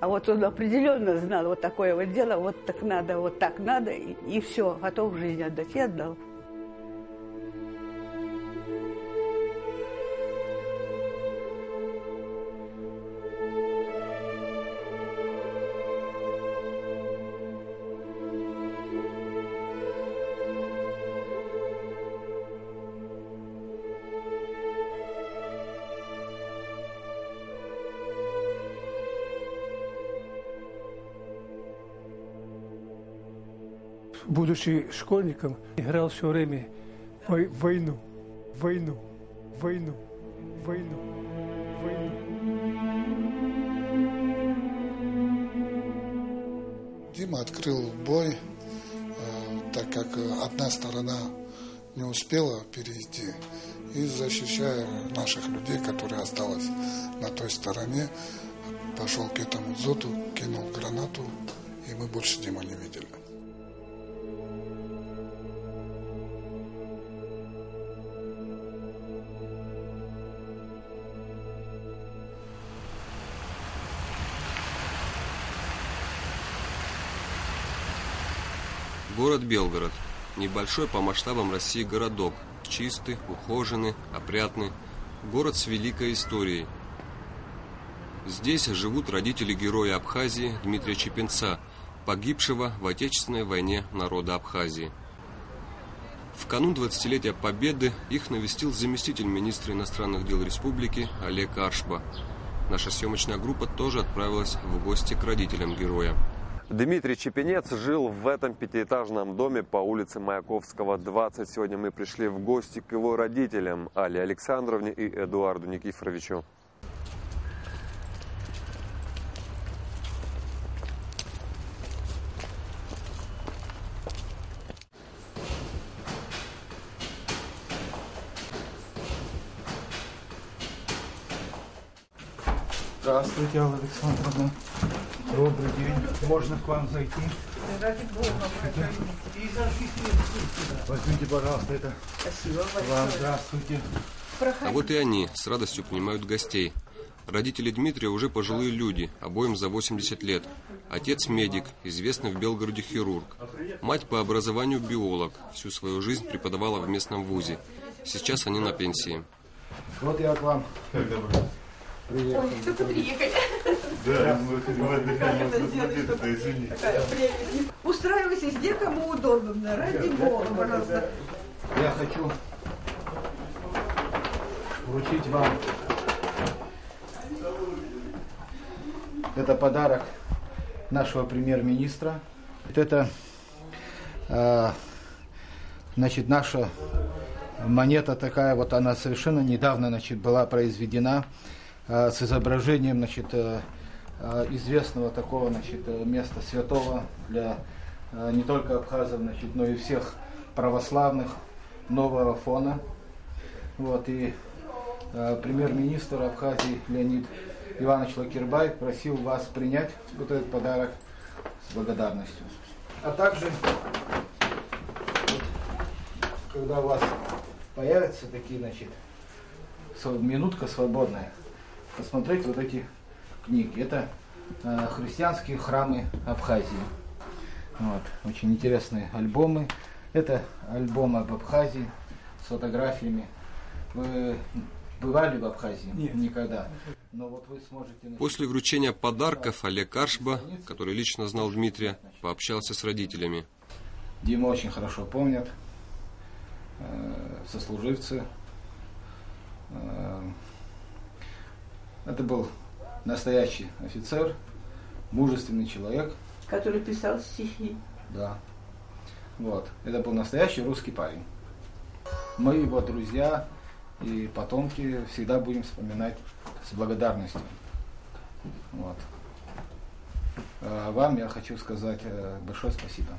А вот он определенно знал, вот такое вот дело, вот так надо, и все, готов жизнь отдать, и отдал. Будучи школьником, играл все время войну. Дима открыл бой, так как одна сторона не успела перейти, и защищая наших людей, которые осталось на той стороне, пошел к этому дзоту, кинул гранату, и мы больше Диму не видели. Город Белгород. Небольшой по масштабам России городок. Чистый, ухоженный, опрятный. Город с великой историей. Здесь живут родители героя Абхазии Дмитрия Чепенца, погибшего в Отечественной войне народа Абхазии. В канун 20-летия Победы их навестил заместитель министра иностранных дел республики Олег Аршба. Наша съемочная группа тоже отправилась в гости к родителям героя. Дмитрий Чепенец жил в этом пятиэтажном доме по улице Маяковского, 20. Сегодня мы пришли в гости к его родителям, Алле Александровне и Эдуарду Никифоровичу. Здравствуйте, Алла Александровна. Добрый день. Можно к вам зайти? Ради Бога, возьмите, пожалуйста, это. Спасибо вам. Здравствуйте. А вот и они с радостью принимают гостей. Родители Дмитрия уже пожилые люди, обоим за 80 лет. Отец медик, известный в Белгороде хирург. Мать по образованию биолог, всю свою жизнь преподавала в местном вузе. Сейчас они на пенсии. Вот я к вам. Приехали. Ой, только приехали. Да, мы отдыхаем, смотреть, это извини. Устраивайтесь где кому удобно, ради Бога, пожалуйста. Я хочу вручить вам это подарок нашего премьер-министра. Это, значит, наша монета такая, вот она совершенно недавно, значит, была произведена с изображением, значит, известного такого, значит, места святого для не только абхазов, значит, но и всех православных нового фона. Вот, и премьер-министр Абхазии Леонид Иванович Лакербай просил вас принять вот этот подарок с благодарностью. А также, вот, когда у вас появятся такие, значит, минутка свободная, посмотреть вот эти книги. Это христианские храмы Абхазии. Вот. Очень интересные альбомы. Это альбом об Абхазии с фотографиями. Вы бывали в Абхазии? Нет. Никогда. Но вот вы сможете... После вручения подарков Олег Аршба, который лично знал Дмитрия, пообщался с родителями. Диму очень хорошо помнят. Сослуживцы. Это был настоящий офицер, мужественный человек. Который писал стихи. Да. Вот. Это был настоящий русский парень. Мы, его друзья и потомки, всегда будем вспоминать с благодарностью. Вот. А вам я хочу сказать большое спасибо.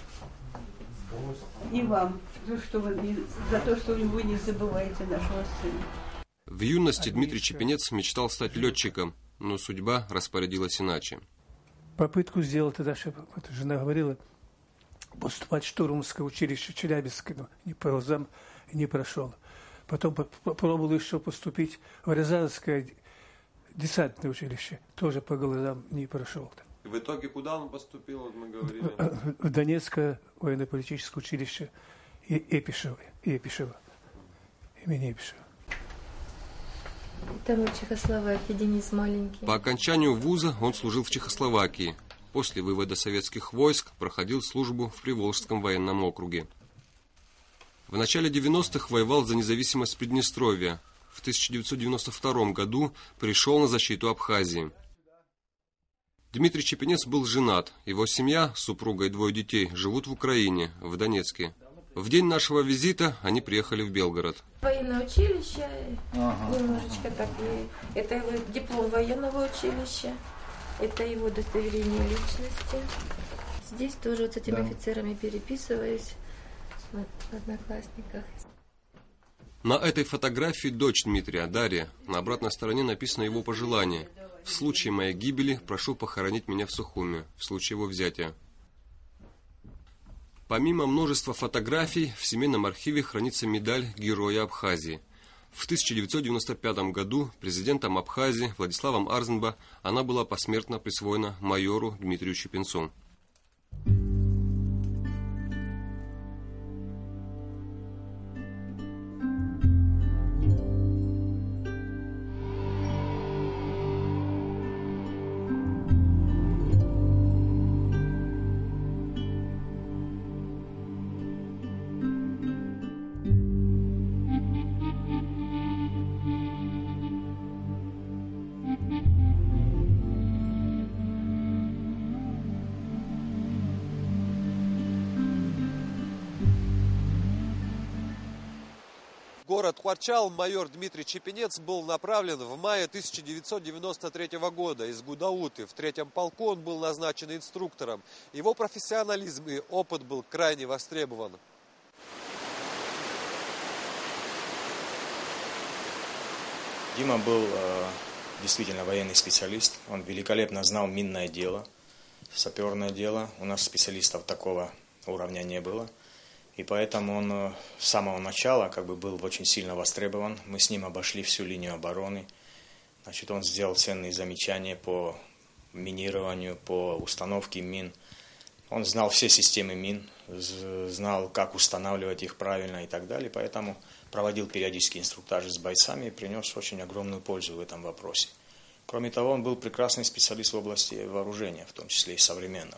И вам, за то, что вы не забываете нашего сына. В юности Дмитрий Чепенец мечтал стать летчиком, но судьба распорядилась иначе. Попытку сделал тогда, вот жена говорила, поступать в штурманское училище Челябинское, но не по глазам не прошел. Потом попробовал еще поступить в Рязанское десантное училище, тоже по глазам не прошел. В итоге куда он поступил, вот мы говорили? В Донецкое военно-политическое училище Епишева, имени Епишева. Там в Чехословакии Денис маленький. По окончанию вуза он служил в Чехословакии. После вывода советских войск проходил службу в Приволжском военном округе. В начале 90-х воевал за независимость Приднестровья. В 1992 году пришел на защиту Абхазии. Дмитрий Чепенец был женат. Его семья, супруга и 2 детей, живут в Украине, в Донецке. В день нашего визита они приехали в Белгород. Военное училище, немножечко так. Это его диплом военного училища, это его удостоверение личности. Здесь тоже вот с этими офицерами переписываюсь в Одноклассниках. На этой фотографии дочь Дмитрия, Дарья. На обратной стороне написано его пожелание. В случае моей гибели прошу похоронить меня в Сухуми, в случае его взятия. Помимо множества фотографий, в семейном архиве хранится медаль Героя Абхазии. В 1995 году президентом Абхазии Владиславом Арзенба она была посмертно присвоена майору Дмитрию Чепенцу. В город Хуарчал майор Дмитрий Чепенец был направлен в мае 1993 года из Гудауты. В 3-м полку он был назначен инструктором. Его профессионализм и опыт был крайне востребован. Дима был действительно военный специалист. Он великолепно знал минное дело, саперное дело. У нас специалистов такого уровня не было. И поэтому он с самого начала был очень сильно востребован. Мы с ним обошли всю линию обороны. Значит, он сделал ценные замечания по минированию, по установке мин. Он знал все системы мин, знал, как устанавливать их правильно и так далее. Поэтому проводил периодические инструктажи с бойцами и принес очень огромную пользу в этом вопросе. Кроме того, он был прекрасный специалист в области вооружения, в том числе и современного.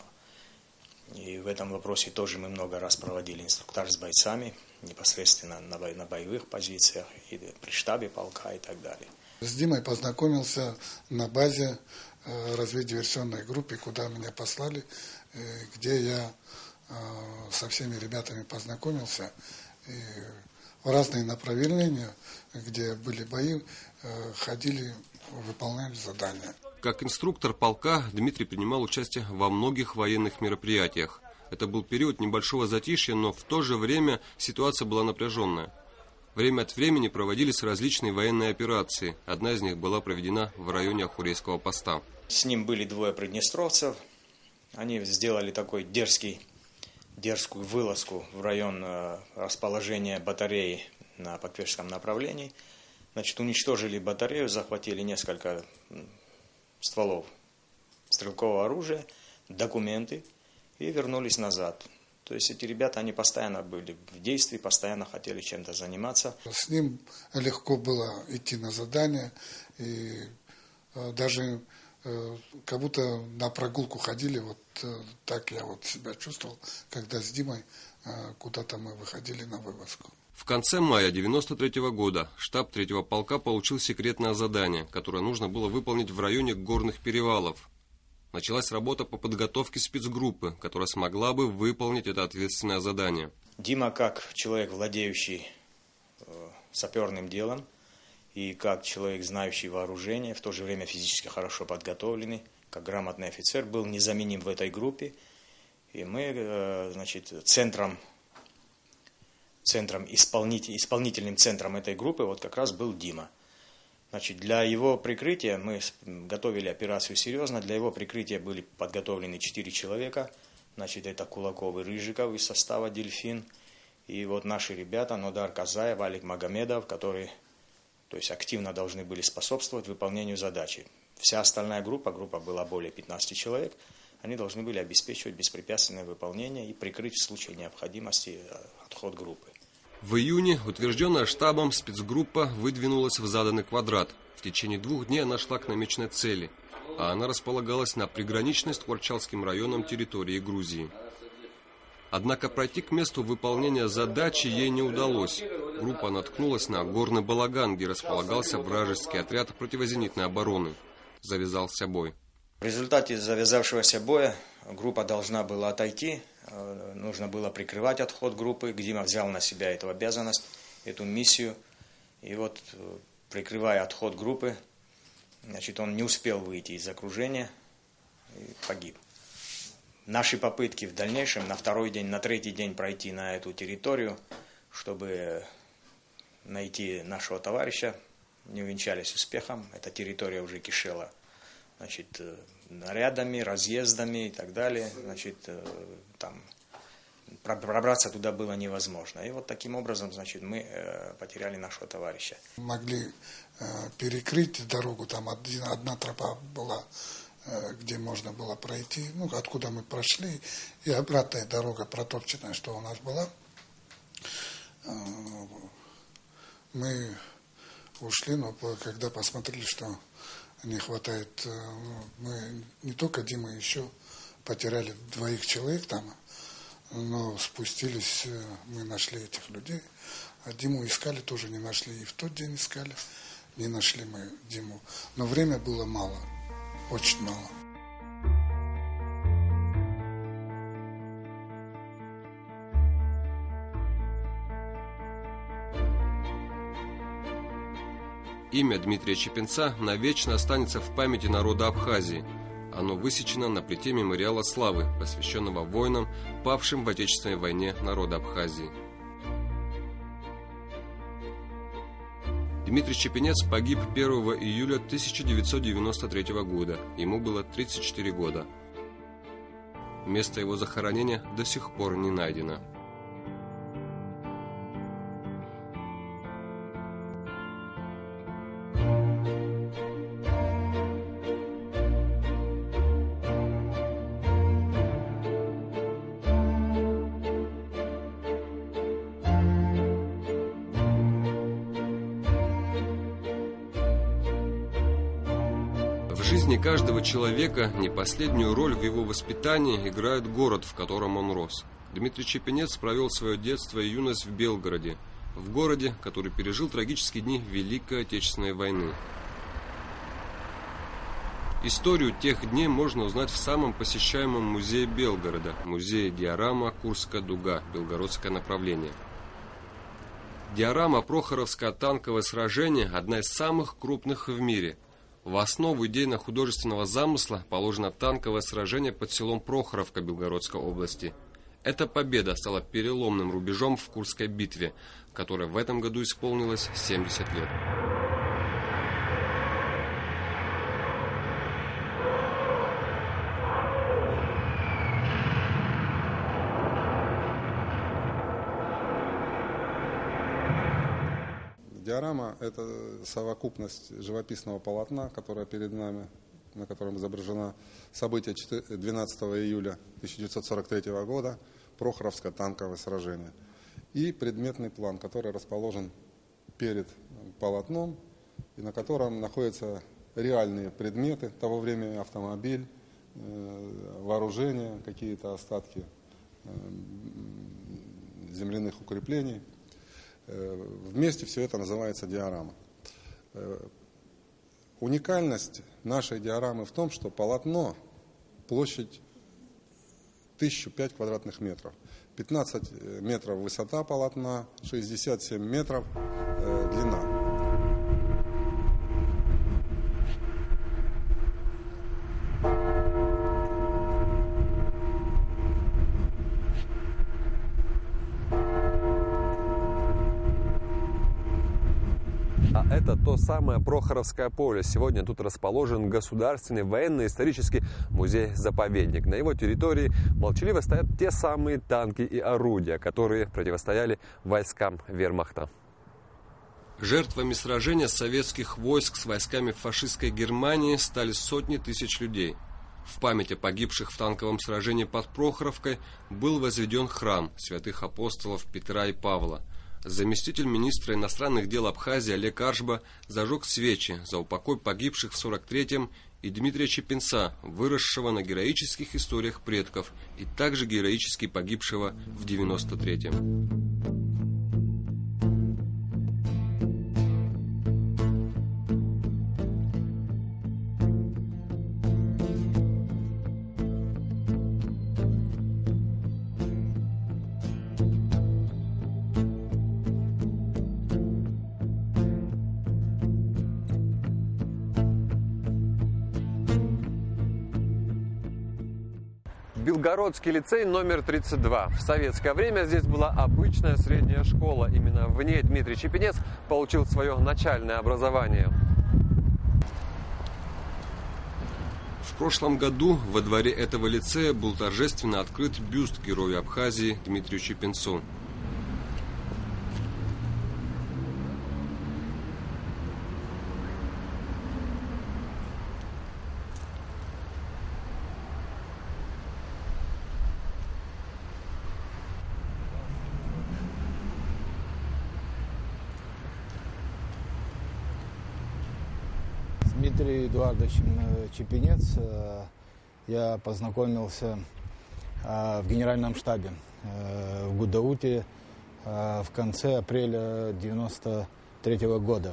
И в этом вопросе тоже мы много раз проводили инструктаж с бойцами, непосредственно на боевых позициях, и при штабе полка и так далее. С Димой познакомился на базе разведдиверсионной группы, куда меня послали, где я со всеми ребятами познакомился. И в разные направления, где были бои, ходили, выполняли задания. Как инструктор полка Дмитрий принимал участие во многих военных мероприятиях. Это был период небольшого затишья, но в то же время ситуация была напряженная. Время от времени проводились различные военные операции. Одна из них была проведена в районе Ахурейского поста. С ним были 2 приднестровцев. Они сделали такой дерзкую вылазку в район расположения батареи на Подпешском направлении. Значит, уничтожили батарею, захватили несколько стволов стрелкового оружия, документы и вернулись назад. То есть эти ребята, они постоянно были в действии, постоянно хотели чем-то заниматься. С ним легко было идти на задания, и даже как будто на прогулку ходили, вот так я вот себя чувствовал, когда с Димой куда-то мы выходили на вылазку. В конце мая 1993 года штаб 3-го полка получил секретное задание, которое нужно было выполнить в районе горных перевалов. Началась работа по подготовке спецгруппы, которая смогла бы выполнить это ответственное задание. Дима, как человек, владеющий саперным делом, и как человек, знающий вооружение, в то же время физически хорошо подготовленный, как грамотный офицер, был незаменим в этой группе. И мы, значит, исполнительным центром этой группы вот как раз был Дима. Значит, для его прикрытия мы готовили операцию серьезно. Для его прикрытия были подготовлены 4 человека. Значит, это Кулаков и Рыжиков из состава «Дельфин». И вот наши ребята, Нодар Казаев, Алик Магомедов, которые то есть активно должны были способствовать выполнению задачи. Вся остальная группа была более 15 человек, они должны были обеспечивать беспрепятственное выполнение и прикрыть в случае необходимости отход группы. В июне утвержденная штабом спецгруппа выдвинулась в заданный квадрат. В течение 2 дней она шла к намеченной цели, а она располагалась на приграничной с Творчалским районом территории Грузии. Однако пройти к месту выполнения задачи ей не удалось. Группа наткнулась на горный балаган, где располагался вражеский отряд противозенитной обороны. Завязался бой. В результате завязавшегося боя группа должна была отойти, нужно было прикрывать отход группы. Дима взял на себя эту обязанность, эту миссию. И вот, прикрывая отход группы, значит, он не успел выйти из окружения и погиб. Наши попытки в дальнейшем, на 2-й день, на 3-й день пройти на эту территорию, чтобы найти нашего товарища, не увенчались успехом. Эта территория уже кишела, значит, нарядами, разъездами и так далее. Значит, там пробраться туда было невозможно. И вот таким образом, значит, мы потеряли нашего товарища. Могли перекрыть дорогу, там одна тропа была, где можно было пройти, ну, откуда мы прошли, и обратная дорога протопченная, что у нас была. Мы ушли, но когда посмотрели, что не хватает, мы не только Дима, еще потеряли 2 человек там, но спустились, мы нашли этих людей, а Диму искали, тоже не нашли, и в тот день искали, не нашли мы Диму. Но время было мало. Очень мало. Имя Дмитрия Чепенца навечно останется в памяти народа Абхазии. Оно высечено на плите мемориала славы, посвященного воинам, павшим в Отечественной войне народа Абхазии. Дмитрий Чепенец погиб 1 июля 1993 года. Ему было 34 года. Место его захоронения до сих пор не найдено. В жизни каждого человека не последнюю роль в его воспитании играет город, в котором он рос. Дмитрий Чепенец провел свое детство и юность в Белгороде, в городе, который пережил трагические дни Великой Отечественной войны. Историю тех дней можно узнать в самом посещаемом музее Белгорода, музее диорама «Курская дуга», белгородское направление. Диорама «Прохоровское танковое сражение» – одна из самых крупных в мире. В основу идейно-художественного замысла положено танковое сражение под селом Прохоровка Белгородской области. Эта победа стала переломным рубежом в Курской битве, которой в этом году исполнилось 70 лет. Диорама – это совокупность живописного полотна, которое перед нами, на котором изображено событие 12 июля 1943 года, Прохоровское танковое сражение. И предметный план, который расположен перед полотном, и на котором находятся реальные предметы того времени: автомобиль, вооружение, какие-то остатки земляных укреплений. Вместе все это называется диорама. Уникальность нашей диорамы в том, что полотно, площадь 1005 квадратных метров, 15 метров высота полотна, 67 метров длина. Это то самое Прохоровское поле. Сегодня тут расположен Государственный военно-исторический музей-заповедник. На его территории молчаливо стоят те самые танки и орудия, которые противостояли войскам вермахта. Жертвами сражения советских войск с войсками фашистской Германии стали сотни тысяч людей. В память о погибших в танковом сражении под Прохоровкой был возведен храм святых апостолов Петра и Павла. Заместитель министра иностранных дел Абхазии Олег Аршба зажег свечи за упокой погибших в 43-м и Дмитрия Чепенца, выросшего на героических историях предков и также героически погибшего в 93-м. Белгородский лицей номер 32. В советское время здесь была обычная средняя школа. Именно в ней Дмитрий Чепенец получил свое начальное образование. В прошлом году во дворе этого лицея был торжественно открыт бюст герою Абхазии Дмитрию Чепенцу. Дмитрием Эдуардовичем Чепенец я познакомился в генеральном штабе в Гудауте в конце апреля 1993 года.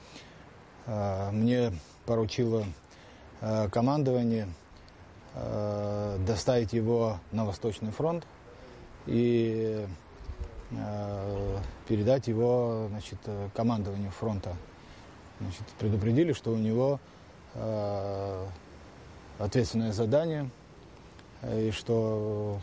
Мне поручило командование доставить его на Восточный фронт и передать его, значит, командованию фронта. Значит, предупредили, что у него ответственное задание и что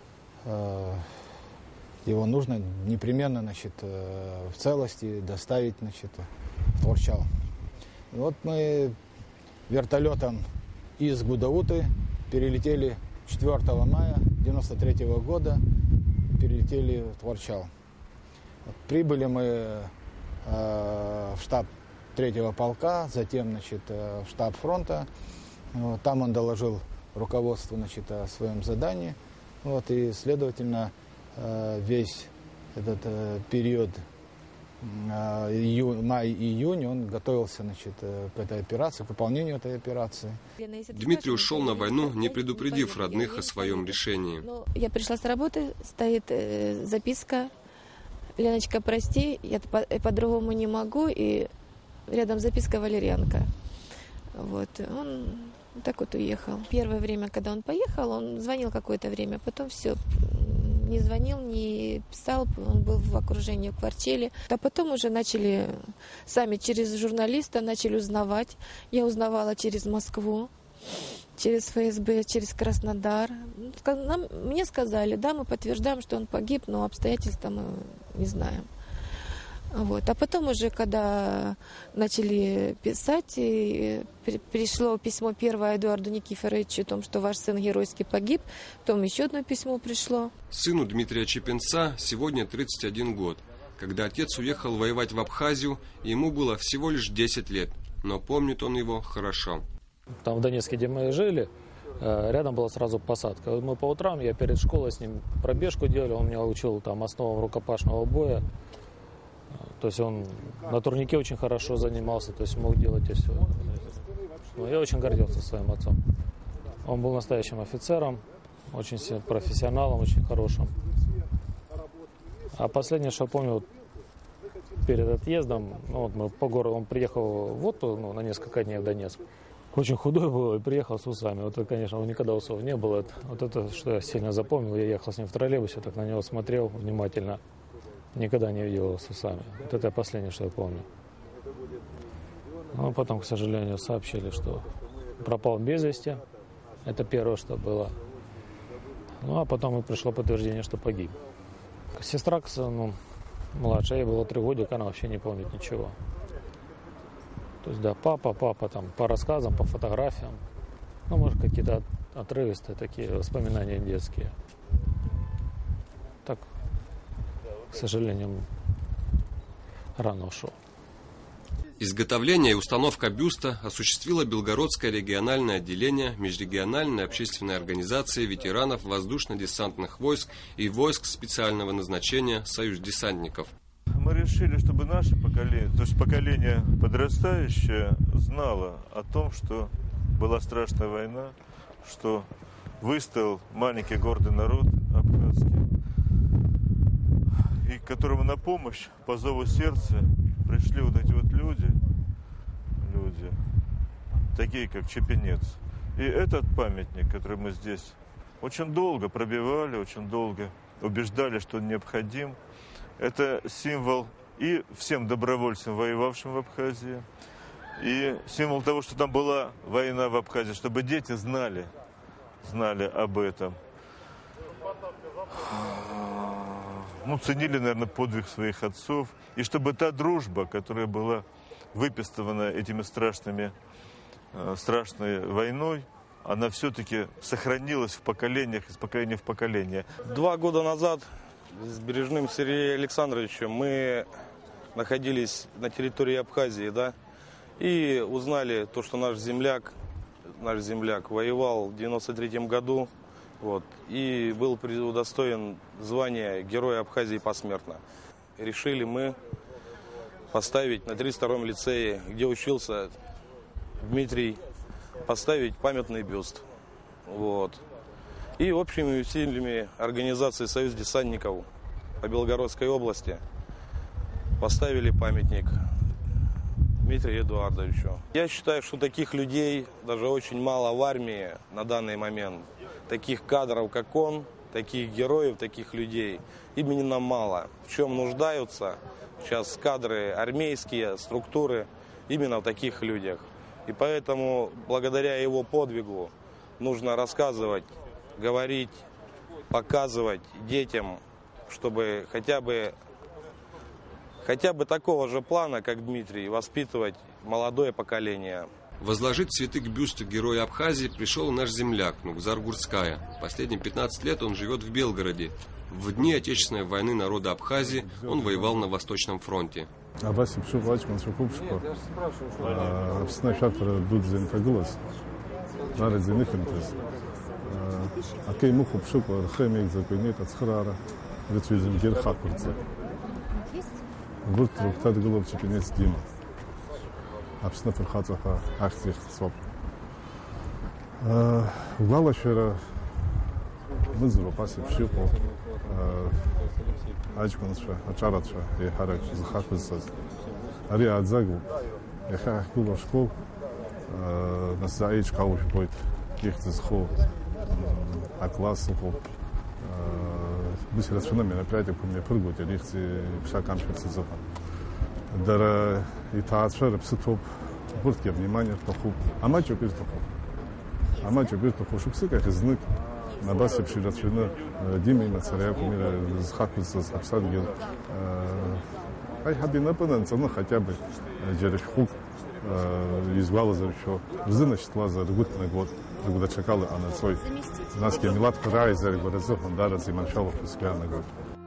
его нужно непременно, значит, в целости доставить, значит, в Творчал. И вот мы вертолетом из Гудауты перелетели 4 мая 1993 года, перелетели в Творчал. Вот, прибыли мы в штаб 3-го полка, затем, значит, в штаб фронта. Вот, там он доложил руководству, значит, о своем задании. Вот, и, следовательно, весь этот период май-июнь он готовился, значит, к этой операции, к выполнению этой операции. Дмитрий ушел на войну, не предупредив родных о своем решении. Я пришла с работы, стоит записка: «Леночка, прости, я по-другому не могу», и рядом записка Валерьянка. Вот. Он так вот уехал. Первое время, когда он поехал, он звонил какое-то время, потом все, не звонил, не писал, он был в окружении в квартире. А потом уже начали сами через журналиста начали узнавать. Я узнавала через Москву, через ФСБ, через Краснодар. Мне сказали, да, мы подтверждаем, что он погиб, но обстоятельства мы не знаем. Вот. А потом уже, когда начали писать, и пришло письмо первое Эдуарду Никифоровичу о том, что ваш сын геройски погиб, потом еще одно письмо пришло. Сыну Дмитрия Чепенца сегодня 31 год. Когда отец уехал воевать в Абхазию, ему было всего лишь 10 лет, но помнит он его хорошо. Там в Донецке, где мы жили, рядом была сразу посадка. Мы по утрам, я перед школой с ним пробежку делали, он меня учил там основам рукопашного боя. То есть он на турнике очень хорошо занимался, то есть мог делать и все. Но я очень гордился своим отцом. Он был настоящим офицером, очень профессионалом, очень хорошим. А последнее, что помню, вот перед отъездом, ну, вот мы по городу, он приехал в отпуск, на несколько дней в Донецк. Очень худой был и приехал с усами. Вот это, конечно, у него никогда усов не было. Вот это, что я сильно запомнил. Я ехал с ним в троллейбусе, так на него смотрел внимательно. Никогда не видел его с усами. Вот это последнее, что я помню. Но потом, к сожалению, сообщили, что пропал без вести. Это первое, что было. Ну, а потом и пришло подтверждение, что погиб. Сестра, младшая, ей было 3 годика, она вообще не помнит ничего. То есть, да, папа, там, по рассказам, по фотографиям. Ну, может, какие-то отрывистые такие воспоминания детские. Так, к сожалению, рано ушел. Изготовление и установка бюста осуществило Белгородское региональное отделение Межрегиональной общественной организации ветеранов воздушно-десантных войск и войск специального назначения «Союз десантников». Мы решили, чтобы наше поколение, то есть поколение подрастающее, знало о том, что была страшная война, что выстоял маленький гордый народ абхазский, и которому на помощь по зову сердца пришли вот эти вот люди, такие как Чепенец. И этот памятник, который мы здесь очень долго пробивали, очень долго убеждали, что он необходим, это символ и всем добровольцам, воевавшим в Абхазии, и символ того, что там была война в Абхазии, чтобы дети знали об этом. Ну, ценили, наверное, подвиг своих отцов. И чтобы та дружба, которая была выпистывана этими страшной войной, она все-таки сохранилась в поколениях, из поколения в поколение. 2 года назад с Бережным Сергеем Александровичем мы находились на территории Абхазии, да, и узнали то, что наш земляк воевал в 93-м году, вот, и был удостоен звания Героя Абхазии посмертно. Решили мы поставить на 32-м лицее, где учился Дмитрий, поставить памятный бюст. Вот. И общими усилиями организации «Союз десантников» по Белгородской области поставили памятник Дмитрию Эдуардовичу. Я считаю, что таких людей даже очень мало в армии на данный момент. Таких кадров, как он, таких героев, таких людей именно мало. В чем нуждаются сейчас кадры армейские, структуры, именно в таких людях. И поэтому, благодаря его подвигу, нужно рассказывать, говорить, показывать детям, чтобы хотя бы такого же плана, как Дмитрий, воспитывать молодое поколение. Возложить цветы к бюсту Героя Абхазии пришел наш земляк Нугзар Гурцкая. Последние 15 лет он живет в Белгороде. В дни Отечественной войны народа Абхазии он воевал на Восточном фронте. Абсна ферхацаха ахтих своп. Угалашера мызро пасип шипо ачконша ачаратша и харак захапысаз. Ари адзагу яха кулошко насаич кауш будет кихтсхо акласхо быстротшина мероприятие по мне прыгать лихти пшакамшерсизов. Дара и таатшер пситоп буртке внимание тоху амачо биртоху шуксы как изнык на басе пширатшина диме мацаря кумира захапысыз абсадгил ай хабина пананцана хотя бы жерешхук извала за еще значит лаза ргутный год когда чекала она свой наски милат край за гораздо дара зиманшалов спяна год.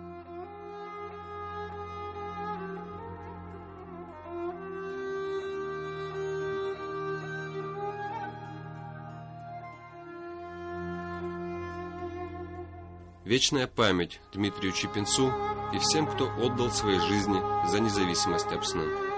Вечная память Дмитрию Чепенцу и всем, кто отдал свои жизни за независимость Апсны.